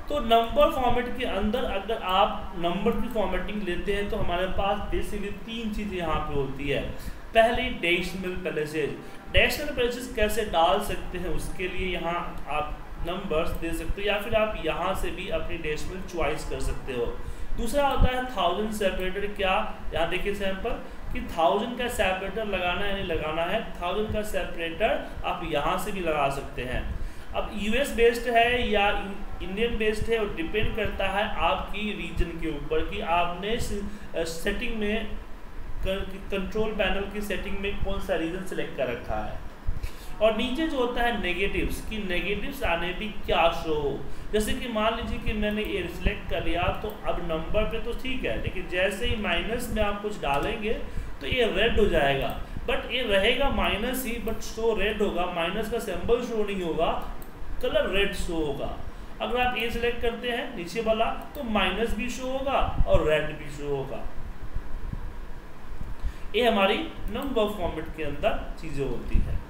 तो number format के अंदर अगर आप नंबर की फॉर्मेटिंग लेते हैं तो हमारे पास बेसिकली 3 चीज़ें यहाँ पे होती है। पहली डेसिमल प्लेसेस। डेसिमल प्लेसेस कैसे डाल सकते हैं उसके लिए यहाँ आप नंबर्स दे सकते हो या फिर आप यहाँ से भी अपनी डेसिमल चॉइस कर सकते हो। दूसरा होता है 1000 सेपरेटर। क्या यहाँ देखिए सैंपल कि 1000 का सेपरेटर लगाना है, नहीं लगाना है। 1000 का सेपरेटर आप यहाँ से भी लगा सकते हैं। अब यूएस बेस्ड है या इंडियन बेस्ड है और डिपेंड करता है आपकी रीजन के ऊपर कि आपने सेटिंग में कंट्रोल पैनल की सेटिंग में कौन सा रीजन सेलेक्ट कर रखा है। और नीचे जो होता है नेगेटिव्स कि नेगेटिव्स आने भी क्या शो हो। जैसे कि मान लीजिए कि मैंने ये सिलेक्ट कर लिया तो अब नंबर पे तो ठीक है, लेकिन जैसे ही माइनस में आप कुछ डालेंगे तो ये रेड हो जाएगा, बट ये रहेगा माइनस ही बट शो रेड होगा। माइनस का सिंबल शो नहीं होगा, कलर रेड शो होगा। अगर आप ये सिलेक्ट करते हैं नीचे वाला तो माइनस भी शो होगा और रेड भी शो होगा। ये हमारी नंबर फॉर्मेट के अंदर चीज़ें होती है।